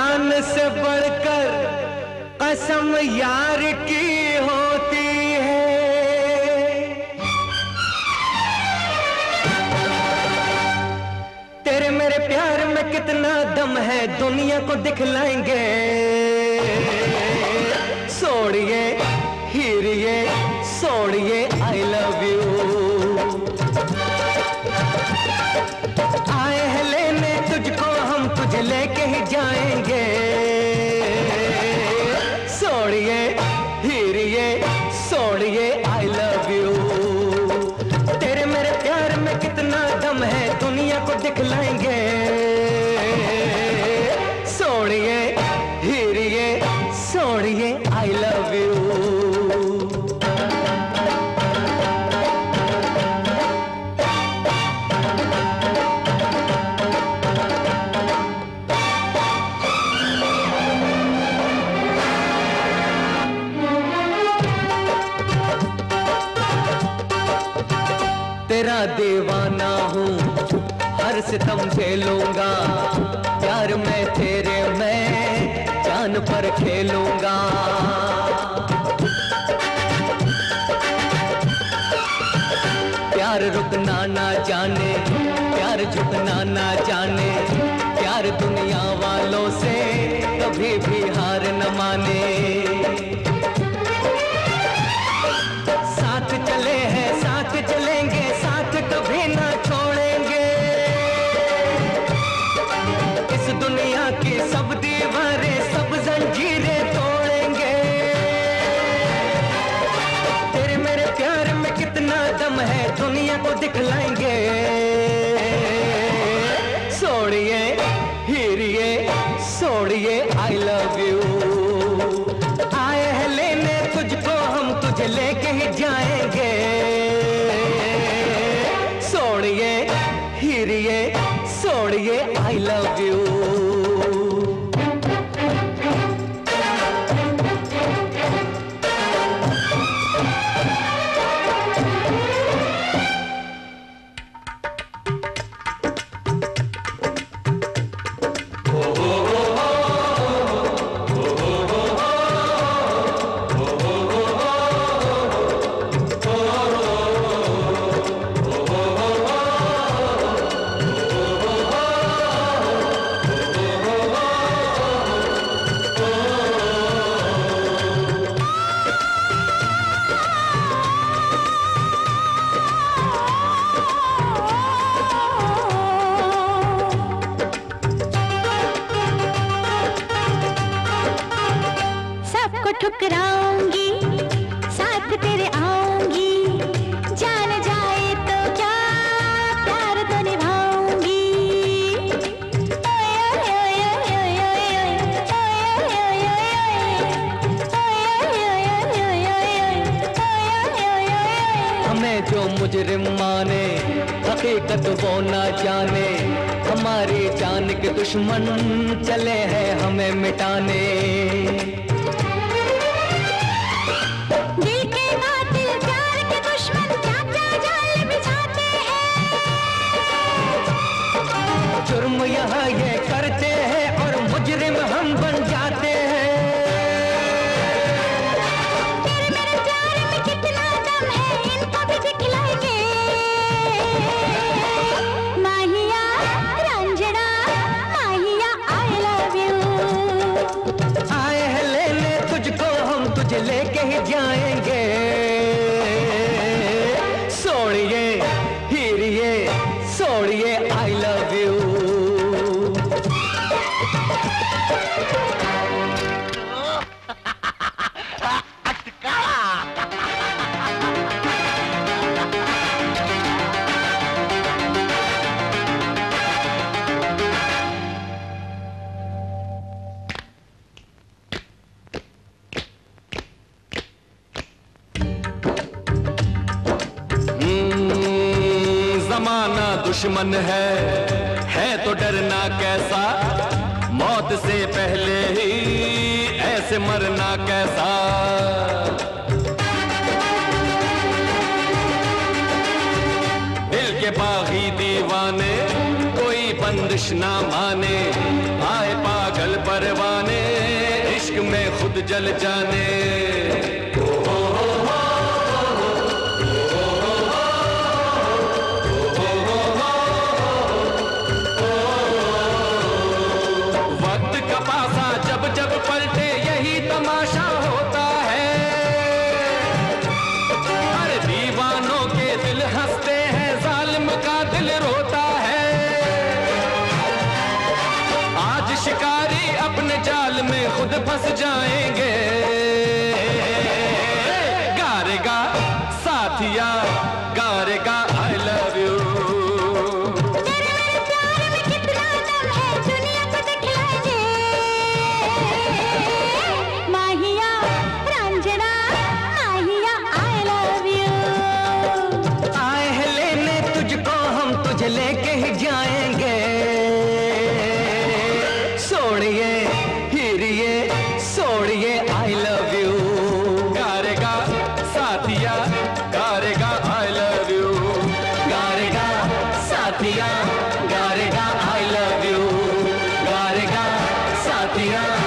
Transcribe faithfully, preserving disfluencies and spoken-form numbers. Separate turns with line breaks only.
जान से बढ़कर कसम यार की होती है। तेरे मेरे प्यार में कितना दम है दुनिया को दिखलाएंगे। सोड़िए हीरिए सोड़िए आई लव यू। आए हैं लेने तुझको हम तुझे लेके ही जाएंगे। सोड़िए हीरिए सोड़िए आई लव यू। तेरे मेरे प्यार में कितना दम है दुनिया को दिखलाएंगे। सोड़िए हीरिए सोड़िए आई लव यू। तेरा दीवाना हूँ हर सितम झेलूंगा। प्यार में तेरे मैं जान पर खेलूंगा। प्यार रुकना ना जाने प्यार झुकना ना जाने। प्यार दुनिया वालों से कभी भी हार न माने। साथ चले हैं साथ चलेंगे साथ कभी ना छोड़ेंगे। इस दुनिया की सब दीवारें सब जंजीरें तोड़ेंगे। तेरे मेरे प्यार में कितना दम है दुनिया को दिखलाएंगे। सोड़िए हीरिए सोड़िए आई लव यू। आए हैं लेने तुझको हम तुझे लेके ही जाएंगे। सोड़िए हीरिए सोड़िए आई लव यू।
ठुकराऊंगी साथ तेरे आऊंगी। जान जाए तो क्या प्यार तो निभाऊंगी।
हमें जो मुजरिम माने हकीकत वो ना जाने। हमारी जान के दुश्मन चले हैं हमें मिटाने। जुर्म यहाँ ये करते हैं और मुजरिम हम बन जाते हैं।
तेरे मेरे प्यार में कितना दम है इनको भी दिखलाएंगे। माहिया रंजना माहिया आई लव यू।
आए हैं लेने तुझको हम तुझे लेके ही जाएंगे। सोड़िए हीरिए सोड़िए आई लव यू।
जमाना दुश्मन है है तो डरना कैसा। मौत से पहले ही ऐसे मरना कैसा। दिल के बागी दीवाने कोई बंदिश ना माने। आए पागल परवा खुद जल जाने। वक्त का पासा जब जब पलटे यही तमाशा होता है। हर दीवानों के दिल हंसते हैं, जालिम का दिल रोता है। आज शिकारी अपने जाल में खुद फंस जाएंगे। गारेगा साथिया, गारेगा आई लव यू।
तेरे मेरे प्यार में कितना दम है, दुनिया को दिखलाएंगे। माहिया रंजना, माहिया आई लव यू।
आए हैं लेने तुझको हम, तुझे लेके ही जाएंगे। सोड़िए हीरिए सोड़िए आई लव यू।
गारेगा साथिया, गारेगा आई लव यू।
गारेगा साथिया, गारेगा आई लव यू। गारेगा साथिया।